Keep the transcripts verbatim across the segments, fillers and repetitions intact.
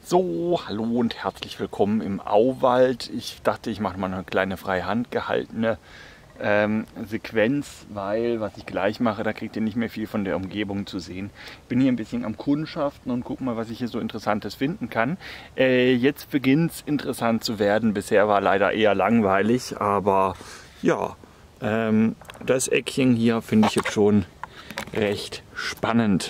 So, hallo und herzlich willkommen im Auwald. Ich dachte, ich mache mal eine kleine freie Hand gehaltene ähm, Sequenz, weil was ich gleich mache, da kriegt ihr nicht mehr viel von der Umgebung zu sehen. Ich bin hier ein bisschen am Kundschaften und guck mal, was ich hier so Interessantes finden kann. Äh, jetzt beginnt es interessant zu werden. Bisher war leider eher langweilig, aber ja, ähm, das Eckchen hier finde ich jetzt schon recht spannend.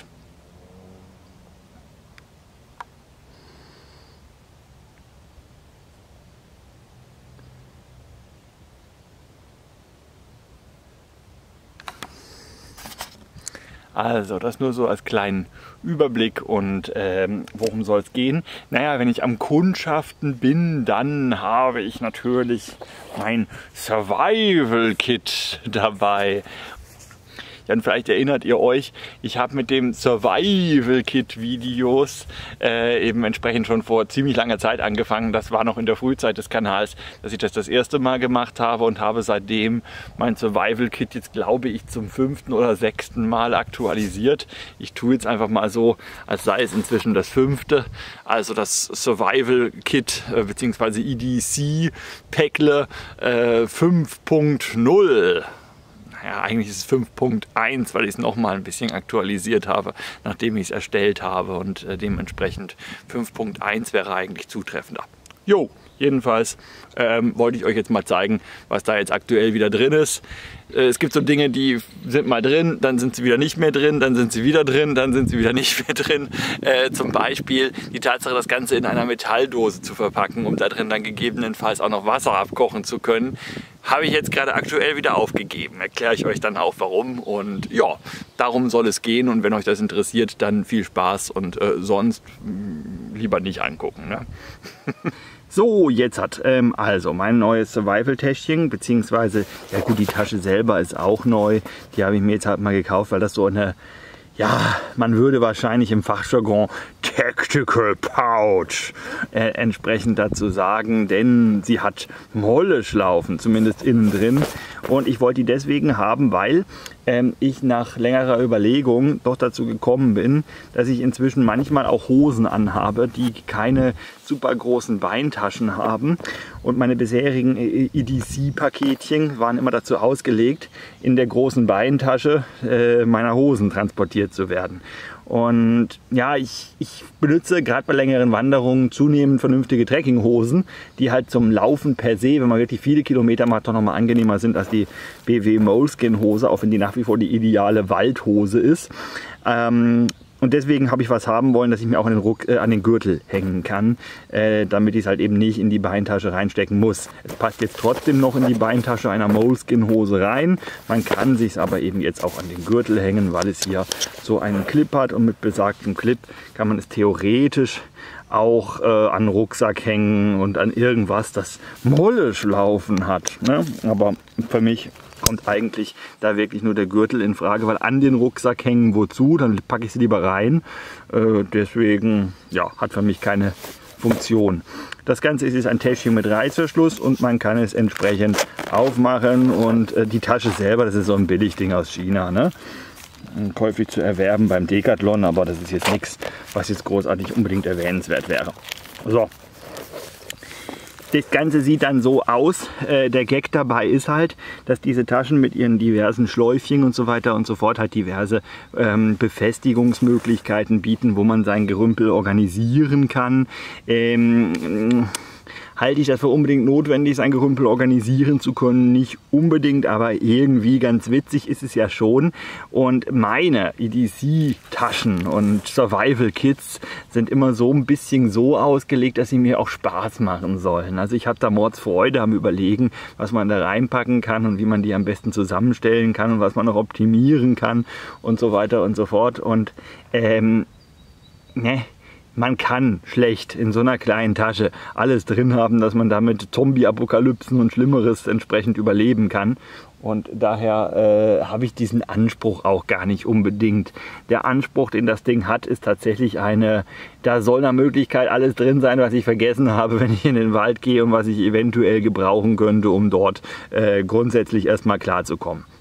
Also das nur so als kleinen Überblick und ähm, worum soll es gehen? Naja, wenn ich am Kundschaften bin, dann habe ich natürlich mein Survival Kit dabei. Dann vielleicht erinnert ihr euch, ich habe mit dem Survival Kit Videos äh, eben entsprechend schon vor ziemlich langer Zeit angefangen. Das war noch in der Frühzeit des Kanals, dass ich das das erste Mal gemacht habe und habe seitdem mein Survival Kit jetzt, glaube ich, zum fünften oder sechsten Mal aktualisiert. Ich tue jetzt einfach mal so, als sei es inzwischen das fünfte. Also das Survival Kit äh, bzw. E D C Päckle äh, fünf Punkt null. Ja, eigentlich ist es fünf Punkt eins, weil ich es noch mal ein bisschen aktualisiert habe, nachdem ich es erstellt habe, und äh, dementsprechend fünf Punkt eins wäre eigentlich zutreffender. Jo, jedenfalls ähm, wollte ich euch jetzt mal zeigen, was da jetzt aktuell wieder drin ist. Äh, es gibt so Dinge, die sind mal drin, dann sind sie wieder nicht mehr drin, dann sind sie wieder drin, dann sind sie wieder nicht mehr drin. Äh, zum Beispiel die Tatsache, das Ganze in einer Metalldose zu verpacken, um da drin dann gegebenenfalls auch noch Wasser abkochen zu können, habe ich jetzt gerade aktuell wieder aufgegeben. Erkläre ich euch dann auch warum, und ja, darum soll es gehen, und wenn euch das interessiert, dann viel Spaß, und äh, sonst mh, lieber nicht angucken, ne? So, jetzt hat ähm, also mein neues Survival-Täschchen, beziehungsweise, ja gut, die Tasche selber ist auch neu. Die habe ich mir jetzt halt mal gekauft, weil das so eine, ja, man würde wahrscheinlich im Fachjargon Tactical Pouch äh, entsprechend dazu sagen, denn sie hat Molle-Schlaufen, zumindest innen drin. Und ich wollte die deswegen haben, weil ähm, ich nach längerer Überlegung doch dazu gekommen bin, dass ich inzwischen manchmal auch Hosen anhabe, die keine super großen Beintaschen haben. Und meine bisherigen E D C-Paketchen waren immer dazu ausgelegt, in der großen Beintasche äh, meiner Hosen transportiert zu werden. Und ja, ich, ich benutze gerade bei längeren Wanderungen zunehmend vernünftige Trekkinghosen, die halt zum Laufen per se, wenn man wirklich viele Kilometer macht, doch nochmal angenehmer sind als die B W Moleskine Hose, auch wenn die nach wie vor die ideale Waldhose ist. Ähm, Und deswegen habe ich was haben wollen, dass ich mir auch an den, Ruck, äh, an den Gürtel hängen kann, äh, damit ich es halt eben nicht in die Beintasche reinstecken muss. Es passt jetzt trotzdem noch in die Beintasche einer Moleskine-Hose rein. Man kann sich es aber eben jetzt auch an den Gürtel hängen, weil es hier so einen Clip hat, und mit besagtem Clip kann man es theoretisch auch äh, an den Rucksack hängen und an irgendwas, das Molle-Schlaufen hat, ne? Aber für mich kommt eigentlich da wirklich nur der Gürtel in Frage, weil an den Rucksack hängen, wozu? Dann packe ich sie lieber rein. Äh, deswegen, ja, hat für mich keine Funktion. Das Ganze ist jetzt ein Täschchen mit Reißverschluss, und man kann es entsprechend aufmachen, und äh, die Tasche selber, das ist so ein Billigding aus China, ne? Käuflich zu erwerben beim Decathlon, aber das ist jetzt nichts, was jetzt großartig unbedingt erwähnenswert wäre. So. Das Ganze sieht dann so aus. Äh, der Gag dabei ist halt, dass diese Taschen mit ihren diversen Schläufchen und so weiter und so fort halt diverse ähm, Befestigungsmöglichkeiten bieten, wo man sein Gerümpel organisieren kann. Ähm, halte ich das für unbedingt notwendig, sein Gerümpel organisieren zu können? Nicht unbedingt, aber irgendwie ganz witzig ist es ja schon. Und meine E D C-Taschen und Survival-Kits sind immer so ein bisschen so ausgelegt, dass sie mir auch Spaß machen sollen. Also ich habe da Mordsfreude am Überlegen, was man da reinpacken kann und wie man die am besten zusammenstellen kann und was man noch optimieren kann und so weiter und so fort. Und ähm, ne. Man kann schlecht in so einer kleinen Tasche alles drin haben, dass man damit Zombie-Apokalypsen und Schlimmeres entsprechend überleben kann. Und daher äh, habe ich diesen Anspruch auch gar nicht unbedingt. Der Anspruch, den das Ding hat, ist tatsächlich eine, da soll nach Möglichkeit alles drin sein, was ich vergessen habe, wenn ich in den Wald gehe, und was ich eventuell gebrauchen könnte, um dort äh, grundsätzlich erstmal klarzukommen.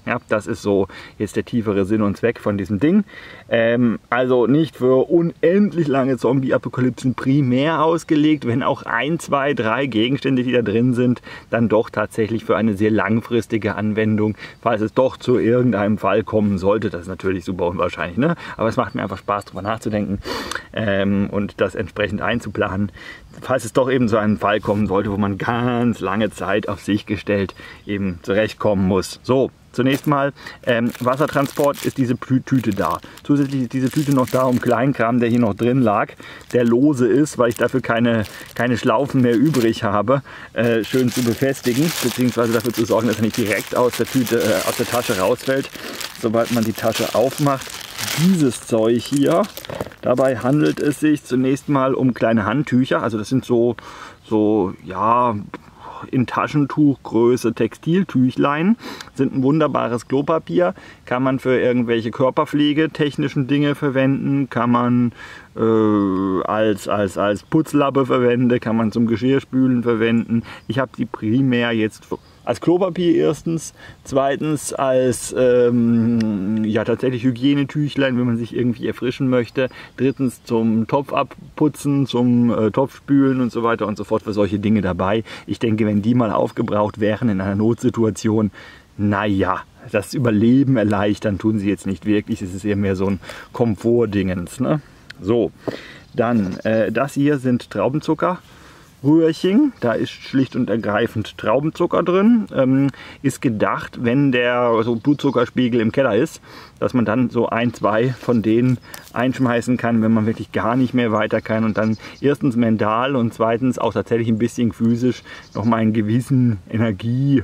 Ja, das ist so jetzt der tiefere Sinn und Zweck von diesem Ding. Ähm, also nicht für unendlich lange Zombie-Apokalypsen primär ausgelegt, wenn auch ein, zwei, drei Gegenstände, die da drin sind, dann doch tatsächlich für eine sehr langfristige Anwendung, falls es doch zu irgendeinem Fall kommen sollte. Das ist natürlich super unwahrscheinlich, ne? Aber es macht mir einfach Spaß, darüber nachzudenken ähm, und das entsprechend einzuplanen. Falls es doch eben zu einem Fall kommen sollte, wo man ganz lange Zeit auf sich gestellt eben zurechtkommen muss. So, zunächst mal, ähm, Wassertransport ist diese Tüte da. Zusätzlich ist diese Tüte noch da, um Kleinkram, der hier noch drin lag, der lose ist, weil ich dafür keine, keine Schlaufen mehr übrig habe, äh, schön zu befestigen, beziehungsweise dafür zu sorgen, dass er nicht direkt aus der Tüte, äh, aus der Tasche rausfällt, sobald man die Tasche aufmacht. Dieses Zeug hier, dabei handelt es sich zunächst mal um kleine Handtücher, also das sind so, so ja, in Taschentuchgröße Textiltüchlein, sind ein wunderbares Klopapier, kann man für irgendwelche körperpflegetechnischen Dinge verwenden, kann man äh, als, als, als Putzlappe verwenden, kann man zum Geschirrspülen verwenden. Ich habe die primär jetzt als Klopapier erstens, zweitens als ähm, ja, tatsächlich Hygienetüchlein, wenn man sich irgendwie erfrischen möchte, drittens zum Topf abputzen, zum äh, Topfspülen und so weiter und so fort, für solche Dinge dabei. Ich denke, wenn die mal aufgebraucht wären in einer Notsituation, naja, das Überleben erleichtern tun sie jetzt nicht wirklich, es ist eher mehr so ein Komfortdingens, ne? So, dann, äh, das hier sind Traubenzucker. Rührchen, da ist schlicht und ergreifend Traubenzucker drin, ähm, ist gedacht, wenn der so Blutzuckerspiegel im Keller ist, dass man dann so ein, zwei von denen einschmeißen kann, wenn man wirklich gar nicht mehr weiter kann und dann erstens mental und zweitens auch tatsächlich ein bisschen physisch nochmal einen gewissen Energieschub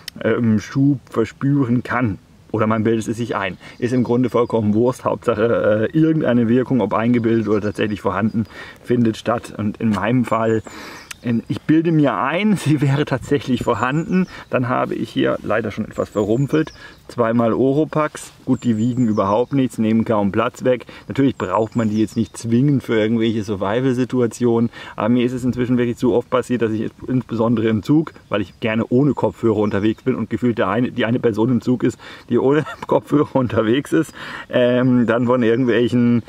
ähm, verspüren kann. Oder man bildet es sich ein. Ist im Grunde vollkommen Wurst. Hauptsache äh, irgendeine Wirkung, ob eingebildet oder tatsächlich vorhanden, findet statt. Und in meinem Fall, in, ich bilde mir ein, sie wäre tatsächlich vorhanden. Dann habe ich hier leider schon etwas verrumpelt. Zweimal Oropax. Gut, die wiegen überhaupt nichts, nehmen kaum Platz weg. Natürlich braucht man die jetzt nicht zwingend für irgendwelche Survival-Situationen. Aber mir ist es inzwischen wirklich zu oft passiert, dass ich insbesondere im Zug, weil ich gerne ohne Kopfhörer unterwegs bin und gefühlt der eine, die eine Person im Zug ist, die ohne Kopfhörer unterwegs ist, ähm, dann von irgendwelchen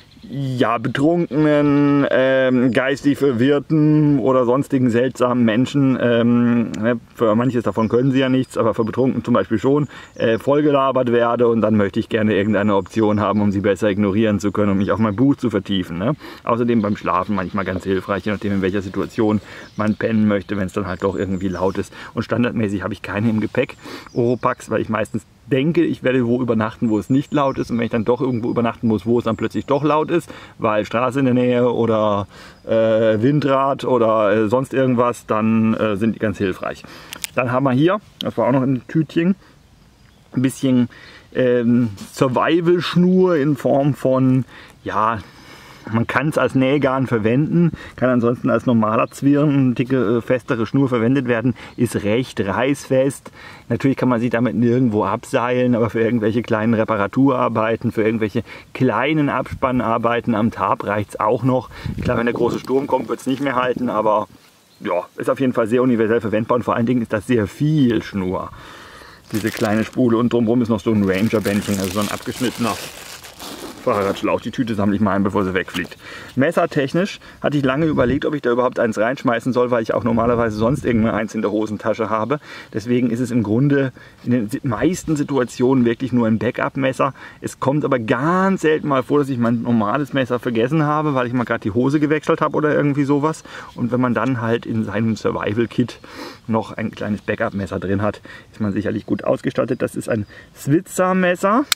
ja, betrunkenen, ähm, geistig verwirrten oder sonstigen seltsamen Menschen, ähm, für manches davon können sie ja nichts, aber für Betrunkene zum Beispiel schon, äh, vollgelabert werde und dann möchte ich gerne irgendeine Option haben, um sie besser ignorieren zu können, um mich auf mein Buch zu vertiefen. Ne? Außerdem beim Schlafen manchmal ganz hilfreich, je nachdem in welcher Situation man pennen möchte, wenn es dann halt doch irgendwie laut ist. Und standardmäßig habe ich keine im Gepäck, Oropax, weil ich meistens denke, ich werde wo übernachten, wo es nicht laut ist, und wenn ich dann doch irgendwo übernachten muss, wo es dann plötzlich doch laut ist, weil Straße in der Nähe oder äh, Windrad oder äh, sonst irgendwas, dann äh, sind die ganz hilfreich. Dann haben wir hier, das war auch noch ein Tütchen, ein bisschen ähm, Survival-Schnur in Form von, ja, man kann es als Nähgarn verwenden, kann ansonsten als normaler Zwirn, eine dicke, festere Schnur verwendet werden, ist recht reißfest. Natürlich kann man sie damit nirgendwo abseilen, aber für irgendwelche kleinen Reparaturarbeiten, für irgendwelche kleinen Abspannarbeiten am Tarp reicht es auch noch. Klar, wenn der große Sturm kommt, wird es nicht mehr halten, aber ja, ist auf jeden Fall sehr universell verwendbar und vor allen Dingen ist das sehr viel Schnur. Diese kleine Spule und drumherum ist noch so ein Ranger-Bändchen, also so ein abgeschnittener Fahrradschlauch. Die Tüte sammle ich mal ein, bevor sie wegfliegt. Messertechnisch hatte ich lange überlegt, ob ich da überhaupt eins reinschmeißen soll, weil ich auch normalerweise sonst irgendwann eins in der Hosentasche habe. Deswegen ist es im Grunde in den meisten Situationen wirklich nur ein Backup-Messer. Es kommt aber ganz selten mal vor, dass ich mein normales Messer vergessen habe, weil ich mal gerade die Hose gewechselt habe oder irgendwie sowas. Und wenn man dann halt in seinem Survival-Kit noch ein kleines Backup-Messer drin hat, ist man sicherlich gut ausgestattet. Das ist ein Switzer-Messer.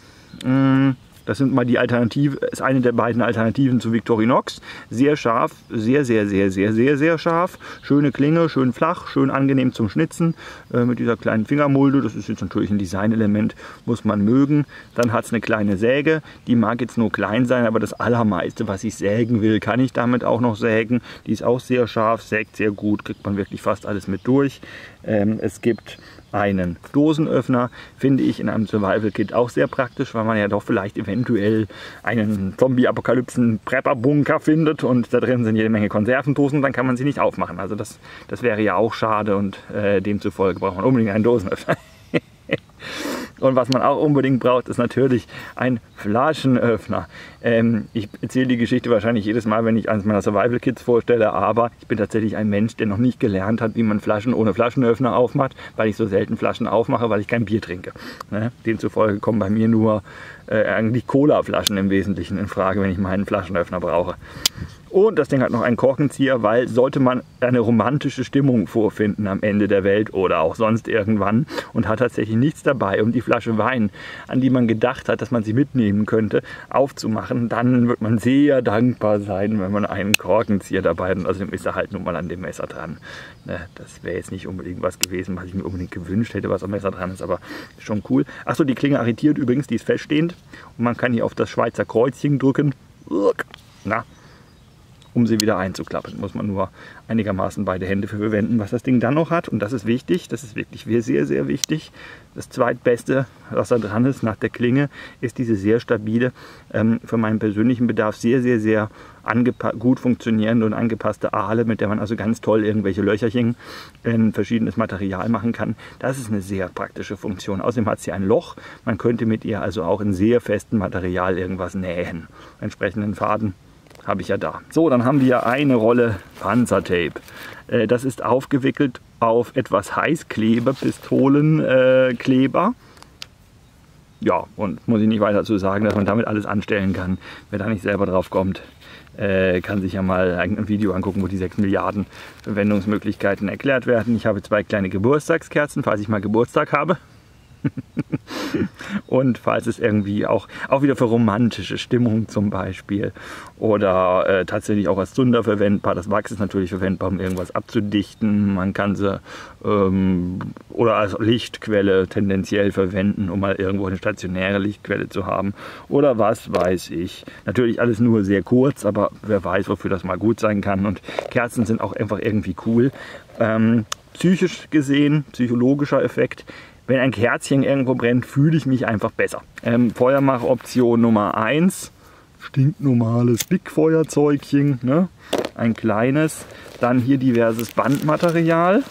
Das sind mal die Alternative, ist eine der beiden Alternativen zu Victorinox. Sehr scharf, sehr, sehr, sehr, sehr, sehr, sehr scharf. Schöne Klinge, schön flach, schön angenehm zum Schnitzen. Äh, mit dieser kleinen Fingermulde, das ist jetzt natürlich ein Designelement, muss man mögen. Dann hat es eine kleine Säge, die mag jetzt nur klein sein, aber das Allermeiste, was ich sägen will, kann ich damit auch noch sägen. Die ist auch sehr scharf, sägt sehr gut, kriegt man wirklich fast alles mit durch. Ähm, es gibt einen Dosenöffner, finde ich in einem Survival-Kit auch sehr praktisch, weil man ja doch vielleicht eventuell einen Zombie-Apokalypsen-Prepper-Bunker findet und da drin sind jede Menge Konservendosen, dann kann man sie nicht aufmachen. Also das, das wäre ja auch schade und äh, demzufolge braucht man unbedingt einen Dosenöffner. Und was man auch unbedingt braucht, ist natürlich ein Flaschenöffner. Ähm, ich erzähle die Geschichte wahrscheinlich jedes Mal, wenn ich eines meiner Survival Kits vorstelle, aber ich bin tatsächlich ein Mensch, der noch nicht gelernt hat, wie man Flaschen ohne Flaschenöffner aufmacht, weil ich so selten Flaschen aufmache, weil ich kein Bier trinke. Ne? Demzufolge kommen bei mir nur äh, eigentlich Cola-Flaschen im Wesentlichen in Frage, wenn ich meinen Flaschenöffner brauche. Und das Ding hat noch einen Korkenzieher, weil sollte man eine romantische Stimmung vorfinden am Ende der Welt oder auch sonst irgendwann und hat tatsächlich nichts dabei, um die Flasche Wein, an die man gedacht hat, dass man sie mitnehmen könnte, aufzumachen, dann wird man sehr dankbar sein, wenn man einen Korkenzieher dabei hat. Und außerdem ist er halt nun mal an dem Messer dran. Das wäre jetzt nicht unbedingt was gewesen, was ich mir unbedingt gewünscht hätte, was am Messer dran ist, aber schon cool. Achso, die Klinge arretiert übrigens, die ist feststehend und man kann hier auf das Schweizer Kreuzchen drücken. Na, um sie wieder einzuklappen. Muss man nur einigermaßen beide Hände für verwenden. Was das Ding dann noch hat, und das ist wichtig, das ist wirklich sehr, sehr wichtig, das zweitbeste, was da dran ist nach der Klinge, ist diese sehr stabile, ähm, für meinen persönlichen Bedarf sehr, sehr, sehr gut funktionierende und angepasste Ahle, mit der man also ganz toll irgendwelche Löcherchen in verschiedenes Material machen kann. Das ist eine sehr praktische Funktion. Außerdem hat sie ein Loch. Man könnte mit ihr also auch in sehr festem Material irgendwas nähen. Entsprechenden Faden habe ich ja da. So, dann haben wir eine Rolle Panzertape. Äh, das ist aufgewickelt auf etwas Heißkleber, Pistolenkleber. Äh, ja, und muss ich nicht weiter dazu sagen, dass man damit alles anstellen kann. Wer da nicht selber drauf kommt, äh, kann sich ja mal ein Video angucken, wo die sechs Milliarden Verwendungsmöglichkeiten erklärt werden. Ich habe zwei kleine Geburtstagskerzen, falls ich mal Geburtstag habe. Und falls es irgendwie auch, auch wieder für romantische Stimmung zum Beispiel oder äh, tatsächlich auch als Zunder verwendbar. Das Wachs ist natürlich verwendbar, um irgendwas abzudichten. Man kann sie ähm, oder als Lichtquelle tendenziell verwenden, um mal irgendwo eine stationäre Lichtquelle zu haben oder was weiß ich. Natürlich alles nur sehr kurz, aber wer weiß, wofür das mal gut sein kann. Und Kerzen sind auch einfach irgendwie cool. Ähm, psychisch gesehen, psychologischer Effekt. Wenn ein Kerzchen irgendwo brennt, fühle ich mich einfach besser. Ähm, Feuermachoption Nummer eins, stinknormales Big-Feuerzeugchen, ne? Ein kleines. Dann hier diverses Bandmaterial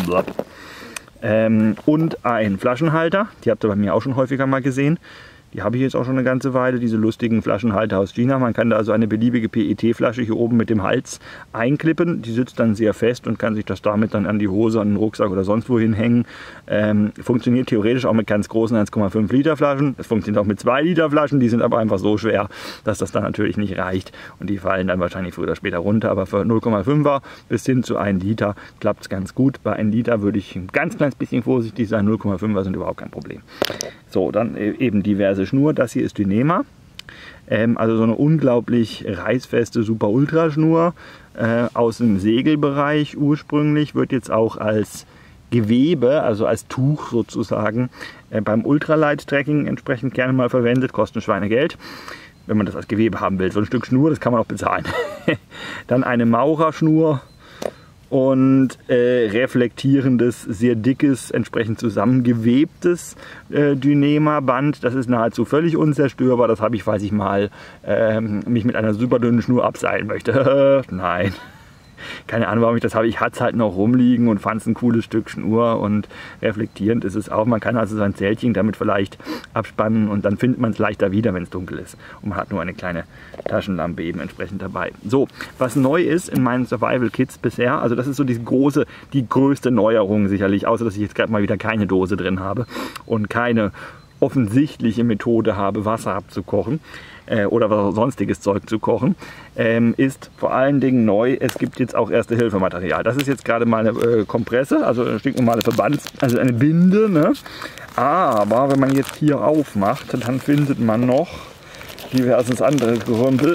ähm, und ein Flaschenhalter. Die habt ihr bei mir auch schon häufiger mal gesehen. Die habe ich jetzt auch schon eine ganze Weile, diese lustigen Flaschenhalter aus China. Man kann da also eine beliebige P E T-Flasche hier oben mit dem Hals einklippen. Die sitzt dann sehr fest und kann sich das damit dann an die Hose, an den Rucksack oder sonst wohin hängen. Ähm, funktioniert theoretisch auch mit ganz großen eins Komma fünf Liter Flaschen. Es funktioniert auch mit zwei Liter Flaschen. Die sind aber einfach so schwer, dass das dann natürlich nicht reicht. Und die fallen dann wahrscheinlich früher oder später runter. Aber für null Komma fünfer bis hin zu ein Liter klappt es ganz gut. Bei ein Liter würde ich ein ganz kleines bisschen vorsichtig sein. null Komma fünfer sind überhaupt kein Problem. So, dann eben diverse Schnur. Das hier ist Dyneema. Ähm, also so eine unglaublich reißfeste Super-Ultra-Schnur äh, aus dem Segelbereich ursprünglich. Wird jetzt auch als Gewebe, also als Tuch sozusagen, äh, beim Ultralight-Tracking entsprechend gerne mal verwendet. Kostet ein Schweinegeld, wenn man das als Gewebe haben will. So ein Stück Schnur, das kann man auch bezahlen. Dann eine Maurerschnur. Und äh, reflektierendes, sehr dickes, entsprechend zusammengewebtes äh, Dyneema-Band. Das ist nahezu völlig unzerstörbar. Das habe ich, falls ich mal ähm, mich mit einer super dünnen Schnur abseilen möchte. Nein. Keine Ahnung, warum ich das habe. Ich hatte es halt noch rumliegen und fand es ein cooles Stück Schnur und reflektierend ist es auch. Man kann also sein Zeltchen damit vielleicht abspannen und dann findet man es leichter wieder, wenn es dunkel ist. Und man hat nur eine kleine Taschenlampe eben entsprechend dabei. So, was neu ist in meinen Survival Kits bisher, also das ist so die große, die größte Neuerung sicherlich, außer dass ich jetzt gerade mal wieder keine Dose drin habe und keine offensichtliche Methode habe, Wasser abzukochen äh, oder was sonstiges Zeug zu kochen, ähm, ist vor allen Dingen neu. Es gibt jetzt auch Erste-Hilfe-Material. Das ist jetzt gerade mal eine äh, Kompresse, also eine stinknormale Verbands-, also eine Binde, ne? Aber wenn man jetzt hier aufmacht, dann findet man noch diverses andere Gerümpel.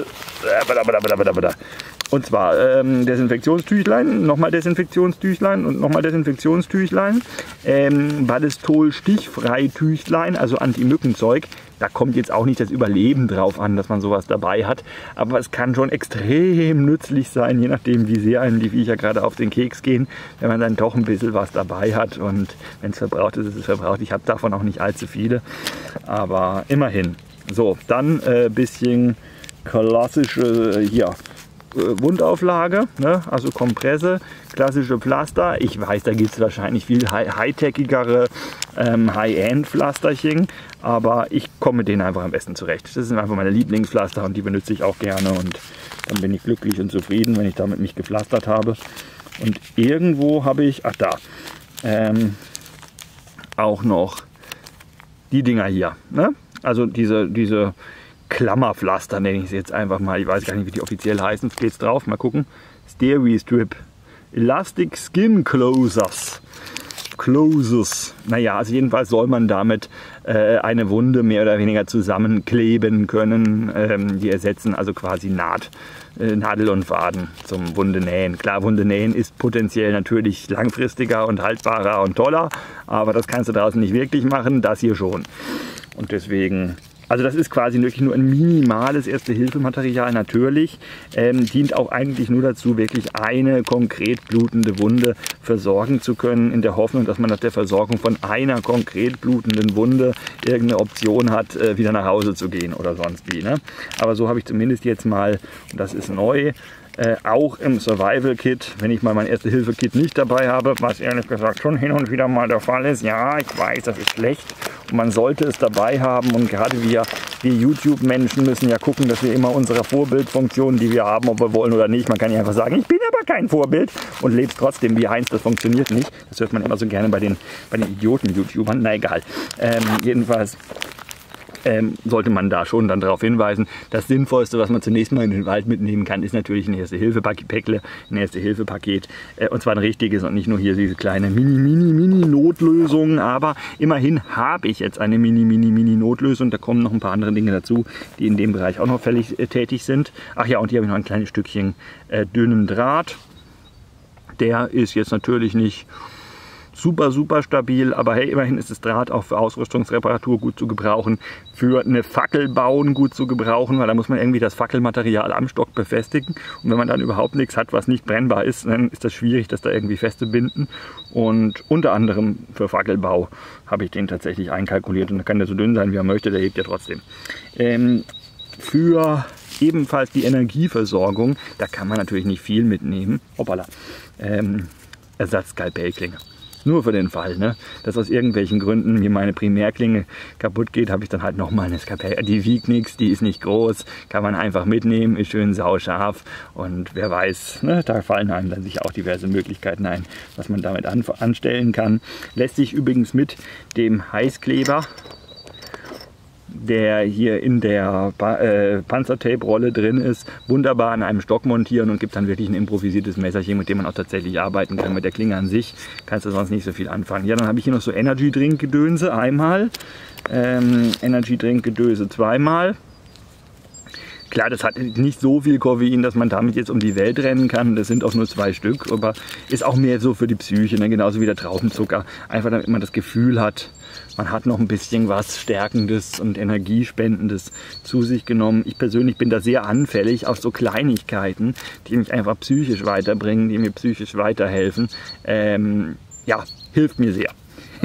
Und zwar ähm, Desinfektionstüchlein, nochmal Desinfektionstüchlein und nochmal Desinfektionstüchlein. Ähm, Ballistol-Stichfreitüchlein, also Anti-Mückenzeug. Da kommt jetzt auch nicht das Überleben drauf an, dass man sowas dabei hat. Aber es kann schon extrem nützlich sein, je nachdem wie sehr einem die Viecher gerade auf den Keks gehen, wenn man dann doch ein bisschen was dabei hat. Und wenn es verbraucht ist, ist es verbraucht. Ich habe davon auch nicht allzu viele, aber immerhin. So, dann ein äh, bisschen klassische, hier, Wundauflage, ne? Also Kompresse, klassische Pflaster. Ich weiß, da gibt es wahrscheinlich viel high-techigere ähm, High-End-Pflasterchen, aber ich komme mit denen einfach am besten zurecht. Das sind einfach meine Lieblingspflaster und die benutze ich auch gerne und dann bin ich glücklich und zufrieden, wenn ich damit mich gepflastert habe. Und irgendwo habe ich, ach da, ähm, auch noch die Dinger hier, ne? Also diese, diese Klammerpflaster nenne ich sie jetzt einfach mal. Ich weiß gar nicht, wie die offiziell heißen. Steht es drauf? Mal gucken. Steri-Strip. Elastic Skin Closers. Closes. Naja, also jedenfalls soll man damit äh, eine Wunde mehr oder weniger zusammenkleben können. Ähm, die ersetzen also quasi Naht, äh, Nadel und Faden zum Wundenähen. Klar, Wundenähen ist potenziell natürlich langfristiger und haltbarer und toller, aber das kannst du draußen nicht wirklich machen, das hier schon. Und deswegen, also das ist quasi wirklich nur ein minimales Erste-Hilfe-Material natürlich, ähm, dient auch eigentlich nur dazu, wirklich eine konkret blutende Wunde versorgen zu können, in der Hoffnung, dass man nach der Versorgung von einer konkret blutenden Wunde irgendeine Option hat, äh, wieder nach Hause zu gehen oder sonst wie, ne? Aber so habe ich zumindest jetzt mal, und das ist neu, Äh, auch im Survival-Kit, wenn ich mal mein Erste-Hilfe-Kit nicht dabei habe, was ehrlich gesagt schon hin und wieder mal der Fall ist. Ja, ich weiß, das ist schlecht und man sollte es dabei haben und gerade wir, wir YouTube-Menschen müssen ja gucken, dass wir immer unsere Vorbildfunktionen, die wir haben, ob wir wollen oder nicht, man kann ja einfach sagen, ich bin aber kein Vorbild und lebst trotzdem wie Heinz, das funktioniert nicht. Das hört man immer so gerne bei den, bei den Idioten-YouTubern, na egal. Ähm, jedenfalls Ähm, sollte man da schon dann darauf hinweisen. Das Sinnvollste, was man zunächst mal in den Wald mitnehmen kann, ist natürlich ein Erste-Hilfe-Päckle, ein Erste-Hilfe-Paket. Äh, und zwar ein richtiges und nicht nur hier diese kleine Mini-Mini-Mini-Notlösung. Aber immerhin habe ich jetzt eine Mini-Mini-Mini-Notlösung. Da kommen noch ein paar andere Dinge dazu, die in dem Bereich auch noch fällig äh, tätig sind. Ach ja, und hier habe ich noch ein kleines Stückchen äh, dünnen Draht. Der ist jetzt natürlich nicht super, super stabil, aber hey, immerhin ist das Draht auch für Ausrüstungsreparatur gut zu gebrauchen, für eine Fackel bauen gut zu gebrauchen, weil da muss man irgendwie das Fackelmaterial am Stock befestigen und wenn man dann überhaupt nichts hat, was nicht brennbar ist, dann ist das schwierig, das da irgendwie festzubinden und unter anderem für Fackelbau habe ich den tatsächlich einkalkuliert und da kann der so dünn sein, wie er möchte, der hebt ja trotzdem. Ähm, für ebenfalls die Energieversorgung, da kann man natürlich nicht viel mitnehmen, hoppala, ähm, Ersatz-Skalpellklinge. Nur für den Fall, ne, dass aus irgendwelchen Gründen mir meine Primärklinge kaputt geht, habe ich dann halt nochmal eine Skalpell. Die wiegt nichts, die ist nicht groß, kann man einfach mitnehmen, ist schön sauscharf und wer weiß, ne, da fallen einem dann sicher auch diverse Möglichkeiten ein, was man damit an, anstellen kann. Lässt sich übrigens mit dem Heißkleber, der hier in der äh, Panzertape-Rolle drin ist, wunderbar an einem Stock montieren und gibt dann wirklich ein improvisiertes Messerchen, mit dem man auch tatsächlich arbeiten kann. Mit der Klinge an sich kannst du sonst nicht so viel anfangen. Ja, dann habe ich hier noch so Energy Drink Gedönse einmal, ähm, Energy Drink Gedöse zweimal. Klar, das hat nicht so viel Koffein, dass man damit jetzt um die Welt rennen kann. Das sind auch nur zwei Stück, aber ist auch mehr so für die Psyche, ne? Genauso wie der Traubenzucker. Einfach damit man das Gefühl hat, man hat noch ein bisschen was Stärkendes und Energiespendendes zu sich genommen. Ich persönlich bin da sehr anfällig auf so Kleinigkeiten, die mich einfach psychisch weiterbringen, die mir psychisch weiterhelfen. Ähm, ja, hilft mir sehr.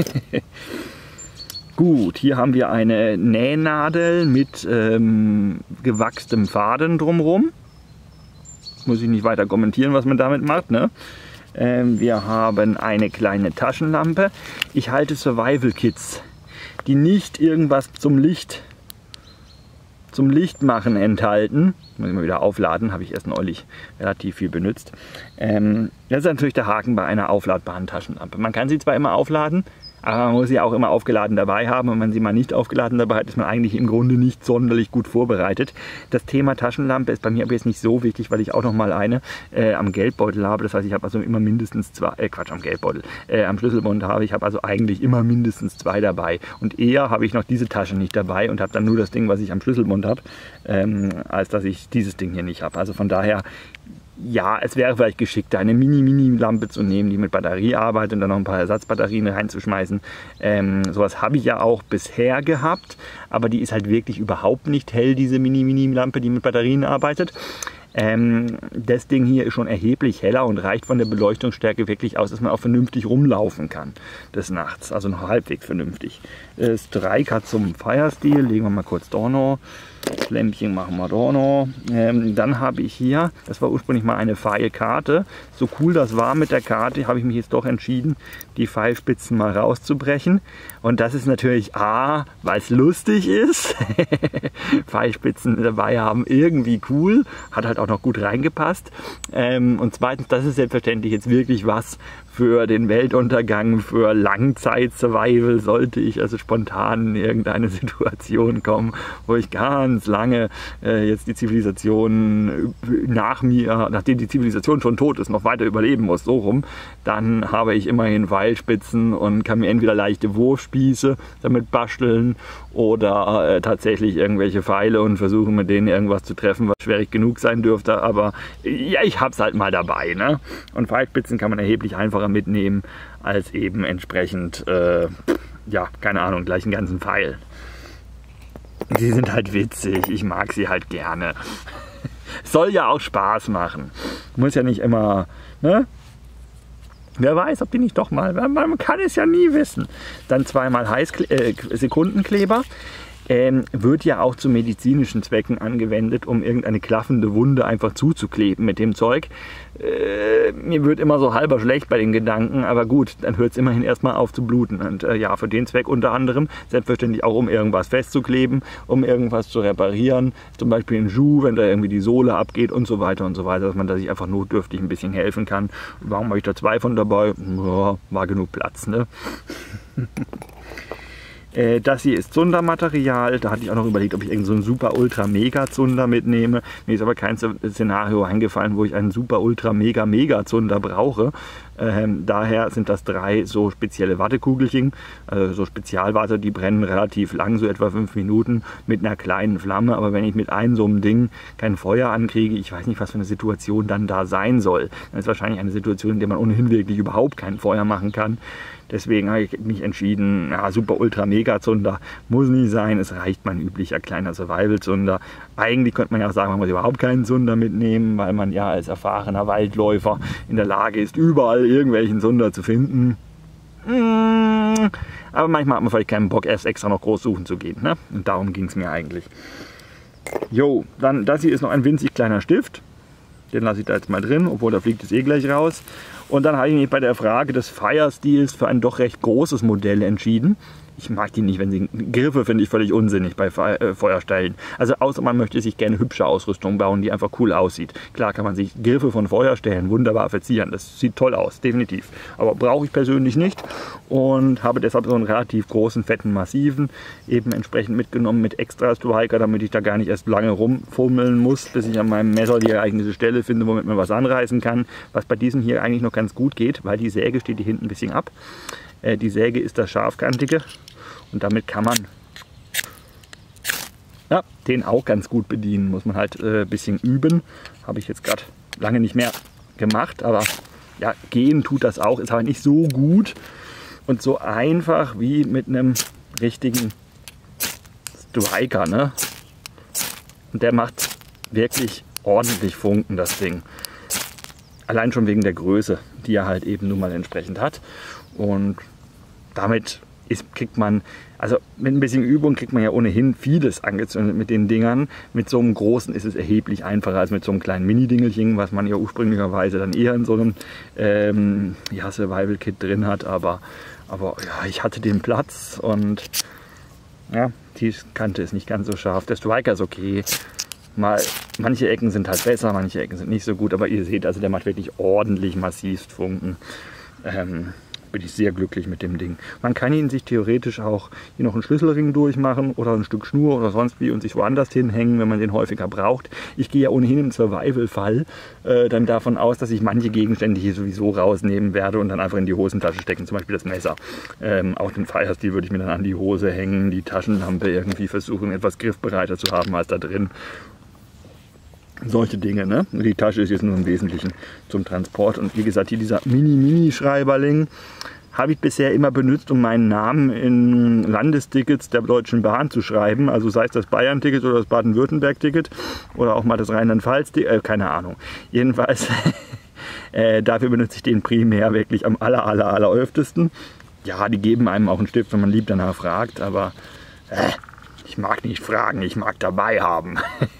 Gut, hier haben wir eine Nähnadel mit ähm, gewachstem Faden drumherum. Muss ich nicht weiter kommentieren, was man damit macht, ne? Ähm, wir haben eine kleine Taschenlampe. Ich halte Survival-Kits, die nicht irgendwas zum Licht, zum Lichtmachen enthalten. Muss ich mal wieder aufladen, habe ich erst neulich relativ viel benutzt. Ähm, das ist natürlich der Haken bei einer aufladbaren Taschenlampe. Man kann sie zwar immer aufladen, aber man muss sie auch immer aufgeladen dabei haben. Und wenn man sie mal nicht aufgeladen dabei hat, ist man eigentlich im Grunde nicht sonderlich gut vorbereitet. Das Thema Taschenlampe ist bei mir aber jetzt nicht so wichtig, weil ich auch noch mal eine äh, am Geldbeutel habe. Das heißt, ich habe also immer mindestens zwei, äh Quatsch, am Geldbeutel, äh, am Schlüsselbund habe ich, habe also eigentlich immer mindestens zwei dabei. Und eher habe ich noch diese Tasche nicht dabei und habe dann nur das Ding, was ich am Schlüsselbund habe, ähm, als dass ich dieses Ding hier nicht habe. Also von daher, ja, es wäre vielleicht geschickter, eine Mini-Mini-Lampe zu nehmen, die mit Batterie arbeitet und dann noch ein paar Ersatzbatterien reinzuschmeißen. Ähm, sowas habe ich ja auch bisher gehabt, aber die ist halt wirklich überhaupt nicht hell, diese Mini-Mini-Lampe, die mit Batterien arbeitet. Ähm, das Ding hier ist schon erheblich heller und reicht von der Beleuchtungsstärke wirklich aus, dass man auch vernünftig rumlaufen kann des Nachts, also noch halbwegs vernünftig. Das Dreieck hat zum Firesteel, legen wir mal kurz da noch. Das Lämpchen machen wir da noch. Ähm, dann habe ich hier, das war ursprünglich mal eine Pfeilkarte. So cool das war mit der Karte, habe ich mich jetzt doch entschieden, die Pfeilspitzen mal rauszubrechen. Und das ist natürlich A, weil es lustig ist. Pfeilspitzen dabei haben, irgendwie cool. Hat halt auch noch gut reingepasst. Ähm, und zweitens, das ist selbstverständlich jetzt wirklich was für den Weltuntergang, für Langzeit-Survival, sollte ich also spontan in irgendeine Situation kommen, wo ich ganz lange äh, jetzt die Zivilisation nach mir, nachdem die Zivilisation schon tot ist, noch weiter überleben muss, so rum, dann habe ich immerhin Pfeilspitzen und kann mir entweder leichte Wurfspieße damit basteln oder äh, tatsächlich irgendwelche Pfeile und versuchen mit denen irgendwas zu treffen, was schwierig genug sein dürfte, aber ja, ich hab's halt mal dabei, ne? Und Pfeilspitzen kann man erheblich einfacher mitnehmen als eben entsprechend, äh, ja, keine Ahnung, gleich einen ganzen Pfeil. Die sind halt witzig, ich mag sie halt gerne. Soll ja auch Spaß machen. Muss ja nicht immer, ne? Wer weiß, ob die nicht doch mal, man kann es ja nie wissen. Dann zweimal Heißkle äh, Sekundenkleber. Ähm, wird ja auch zu medizinischen Zwecken angewendet, um irgendeine klaffende Wunde einfach zuzukleben mit dem Zeug. Äh, mir wird immer so halber schlecht bei den Gedanken, aber gut, dann hört es immerhin erstmal auf zu bluten. Und äh, ja, für den Zweck unter anderem, selbstverständlich auch um irgendwas festzukleben, um irgendwas zu reparieren, zum Beispiel einen Schuh, wenn da irgendwie die Sohle abgeht und so weiter und so weiter, dass man da sich einfach notdürftig ein bisschen helfen kann. Warum habe ich da zwei von dabei? Ja, war genug Platz, ne? Das hier ist Zundermaterial. Da hatte ich auch noch überlegt, ob ich irgend so einen super ultra mega Zunder mitnehme. Mir ist aber kein Szenario eingefallen, wo ich einen super ultra mega mega Zunder brauche. Ähm, daher sind das drei so spezielle Wattekugelchen, also so Spezialwatte, die brennen relativ lang, so etwa fünf Minuten mit einer kleinen Flamme. Aber wenn ich mit einem so einem Ding kein Feuer ankriege, ich weiß nicht, was für eine Situation dann da sein soll. Dann ist wahrscheinlich eine Situation, in der man ohnehin wirklich überhaupt kein Feuer machen kann. Deswegen habe ich mich entschieden, ja, super ultra mega Zunder muss nicht sein, es reicht mein üblicher kleiner Survival Zunder. Eigentlich könnte man ja auch sagen, man muss überhaupt keinen Zunder mitnehmen, weil man ja als erfahrener Waldläufer in der Lage ist, überall irgendwelchen Zunder zu finden. Aber manchmal hat man vielleicht keinen Bock, erst extra noch groß suchen zu gehen, ne? Und darum ging es mir eigentlich. Jo, dann das hier ist noch ein winzig kleiner Stift. Den lasse ich da jetzt mal drin, obwohl da fliegt es eh gleich raus. Und dann habe ich mich bei der Frage des Firestils für ein doch recht großes Modell entschieden. Ich mag die nicht, wenn sie Griffe finde ich völlig unsinnig bei Feuerstellen. Also außer man möchte sich gerne hübsche Ausrüstung bauen, die einfach cool aussieht. Klar kann man sich Griffe von Feuerstellen wunderbar verzieren. Das sieht toll aus, definitiv. Aber brauche ich persönlich nicht und habe deshalb so einen relativ großen, fetten, massiven eben entsprechend mitgenommen mit extra Striker, damit ich da gar nicht erst lange rumfummeln muss, bis ich an meinem Messer die geeignete Stelle finde, womit man was anreißen kann. Was bei diesem hier eigentlich noch ganz gut geht, weil die Säge steht hier hinten ein bisschen ab. Äh, die Säge ist das Scharfkantige. Und damit kann man ja, den auch ganz gut bedienen. Muss man halt ein äh, bisschen üben. Habe ich jetzt gerade lange nicht mehr gemacht. Aber ja, gehen tut das auch. Ist aber nicht so gut und so einfach wie mit einem richtigen Striker. Ne? Und der macht wirklich ordentlich Funken, das Ding. Allein schon wegen der Größe, die er halt eben nun mal entsprechend hat. Und damit Ist, kriegt man, also mit ein bisschen Übung kriegt man ja ohnehin vieles angezündet mit den Dingern. Mit so einem großen ist es erheblich einfacher als mit so einem kleinen Mini-Dingelchen, was man ja ursprünglicherweise dann eher in so einem ähm, ja, Survival-Kit drin hat. Aber, aber ja, ich hatte den Platz und ja, die Kante ist nicht ganz so scharf. Der Striker ist okay. Mal, manche Ecken sind halt besser, manche Ecken sind nicht so gut. Aber ihr seht, also der macht wirklich ordentlich massiv Funken. Ähm, bin ich sehr glücklich mit dem Ding. Man kann ihn sich theoretisch auch hier noch einen Schlüsselring durchmachen oder ein Stück Schnur oder sonst wie und sich woanders hinhängen, wenn man den häufiger braucht. Ich gehe ja ohnehin im Survival-Fall äh, dann davon aus, dass ich manche Gegenstände hier sowieso rausnehmen werde und dann einfach in die Hosentasche stecken, zum Beispiel das Messer. Ähm, auch den Firesteel würde ich mir dann an die Hose hängen, die Taschenlampe irgendwie versuchen, etwas griffbereiter zu haben als da drin. Solche Dinge, ne? Die Tasche ist jetzt nur im Wesentlichen zum Transport. Und wie gesagt, hier dieser Mini-Mini-Schreiberling habe ich bisher immer benutzt, um meinen Namen in Landestickets der Deutschen Bahn zu schreiben. Also sei es das Bayern-Ticket oder das Baden-Württemberg-Ticket oder auch mal das Rheinland-Pfalz-Ticket, äh, keine Ahnung. Jedenfalls, äh, dafür benutze ich den primär wirklich am aller, aller, aller öftesten. Ja, die geben einem auch einen Stift, wenn man lieb danach fragt, aber äh, Ich mag nicht fragen, ich mag dabei haben.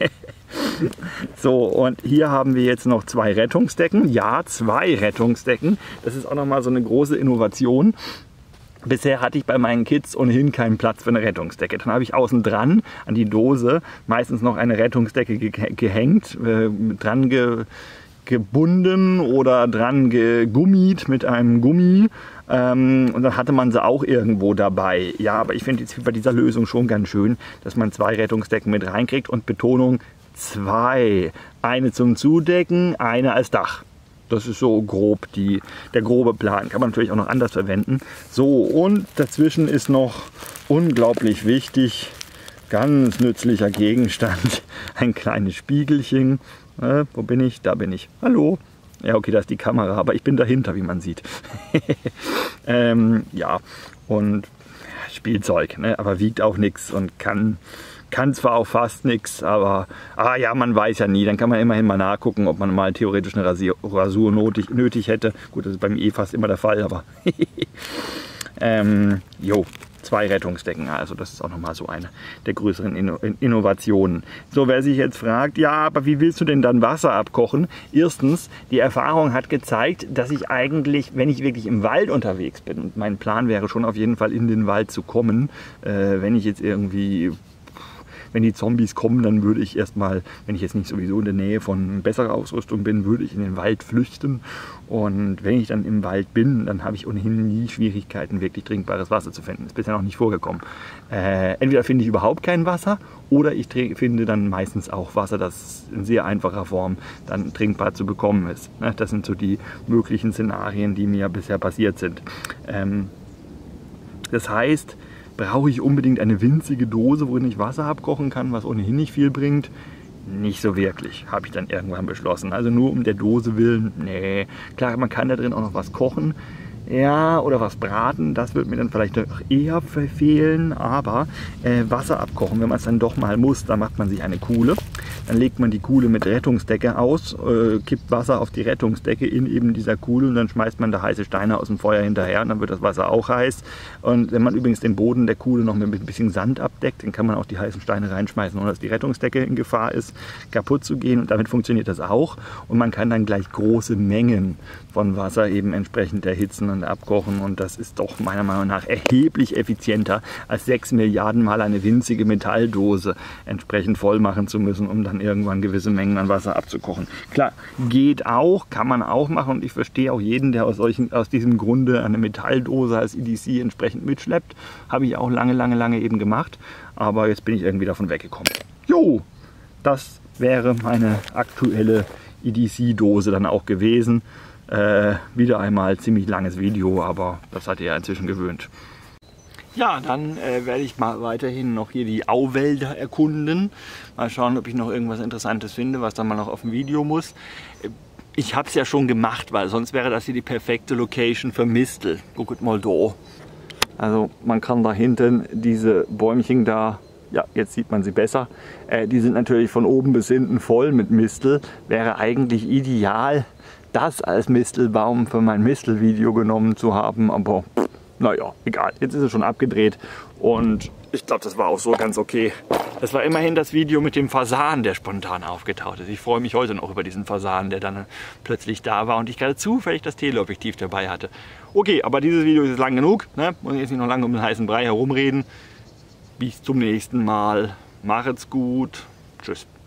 So, und hier haben wir jetzt noch zwei Rettungsdecken. Ja, zwei Rettungsdecken. Das ist auch nochmal so eine große Innovation. Bisher hatte ich bei meinen Kids ohnehin keinen Platz für eine Rettungsdecke. Dann habe ich außen dran an die Dose meistens noch eine Rettungsdecke ge gehängt, äh, dran ge gebunden oder dran gegummiert mit einem Gummi. Ähm, und dann hatte man sie auch irgendwo dabei. Ja, aber ich finde jetzt bei dieser Lösung schon ganz schön, dass man zwei Rettungsdecken mit reinkriegt und Betonung zwei. Eine zum Zudecken, eine als Dach. Das ist so grob die, der grobe Plan. Kann man natürlich auch noch anders verwenden. So, und dazwischen ist noch unglaublich wichtig, ganz nützlicher Gegenstand, ein kleines Spiegelchen. Äh, wo bin ich? Da bin ich. Hallo. Ja, okay, da ist die Kamera, aber ich bin dahinter, wie man sieht. ähm, ja, und Spielzeug, ne? Aber wiegt auch nichts und kann... Kann zwar auch fast nichts, aber ah ja, man weiß ja nie. Dann kann man immerhin mal nachgucken, ob man mal theoretisch eine Rasier Rasur nötig, nötig hätte. Gut, das ist bei mir eh fast immer der Fall, aber ähm, jo, zwei Rettungsdecken. Also das ist auch nochmal so eine der größeren Inno Innovationen. So, wer sich jetzt fragt, ja, aber wie willst du denn dann Wasser abkochen? Erstens, die Erfahrung hat gezeigt, dass ich eigentlich, wenn ich wirklich im Wald unterwegs bin, und mein Plan wäre schon auf jeden Fall in den Wald zu kommen, äh, wenn ich jetzt irgendwie... Wenn die Zombies kommen, dann würde ich erstmal, wenn ich jetzt nicht sowieso in der Nähe von besserer Ausrüstung bin, würde ich in den Wald flüchten. Und wenn ich dann im Wald bin, dann habe ich ohnehin nie Schwierigkeiten, wirklich trinkbares Wasser zu finden. Das ist bisher noch nicht vorgekommen. Äh, entweder finde ich überhaupt kein Wasser oder ich finde dann meistens auch Wasser, das in sehr einfacher Form dann trinkbar zu bekommen ist. Das sind so die möglichen Szenarien, die mir bisher passiert sind. Ähm, das heißt, brauche ich unbedingt eine winzige Dose, worin ich Wasser abkochen kann, was ohnehin nicht viel bringt? Nicht so wirklich, habe ich dann irgendwann beschlossen. Also nur um der Dose willen, nee. Klar, man kann da drin auch noch was kochen. Ja, oder was braten, das wird mir dann vielleicht noch eher fehlen, aber äh, Wasser abkochen, wenn man es dann doch mal muss, dann macht man sich eine Kuhle. Dann legt man die Kuhle mit Rettungsdecke aus, äh, kippt Wasser auf die Rettungsdecke in eben dieser Kuhle und dann schmeißt man da heiße Steine aus dem Feuer hinterher und dann wird das Wasser auch heiß. Und wenn man übrigens den Boden der Kuhle noch mit ein bisschen Sand abdeckt, dann kann man auch die heißen Steine reinschmeißen, ohne dass die Rettungsdecke in Gefahr ist, kaputt zu gehen. Und damit funktioniert das auch. Und man kann dann gleich große Mengen von Wasser eben entsprechend erhitzen und abkochen und das ist doch meiner Meinung nach erheblich effizienter als sechs Milliarden Mal eine winzige Metalldose entsprechend voll machen zu müssen, um dann irgendwann gewisse Mengen an Wasser abzukochen. Klar, geht auch, kann man auch machen und ich verstehe auch jeden, der aus, solchen, aus diesem Grunde eine Metalldose als E D C entsprechend mitschleppt. Habe ich auch lange, lange, lange eben gemacht, aber jetzt bin ich irgendwie davon weggekommen. Jo, das wäre meine aktuelle E D C-Dose dann auch gewesen. Äh, wieder einmal ziemlich langes Video, aber das seid ihr ja inzwischen gewöhnt. Ja, dann äh, werde ich mal weiterhin noch hier die Auwälder erkunden. Mal schauen, ob ich noch irgendwas Interessantes finde, was dann mal noch auf dem Video muss. Ich habe es ja schon gemacht, weil sonst wäre das hier die perfekte Location für Mistel. Guckt mal da. Also man kann da hinten diese Bäumchen da, ja, jetzt sieht man sie besser, äh, die sind natürlich von oben bis hinten voll mit Mistel. Wäre eigentlich ideal, das als Mistelbaum für mein Mistelvideo genommen zu haben, aber naja, egal. Jetzt ist es schon abgedreht und ich glaube, das war auch so ganz okay. Das war immerhin das Video mit dem Fasan, der spontan aufgetaucht ist. Ich freue mich heute noch über diesen Fasan, der dann plötzlich da war und ich gerade zufällig das Teleobjektiv dabei hatte. Okay, aber dieses Video ist lang genug, ne? Muss ich jetzt nicht noch lange um den heißen Brei herumreden. Bis zum nächsten Mal. Macht's gut. Tschüss.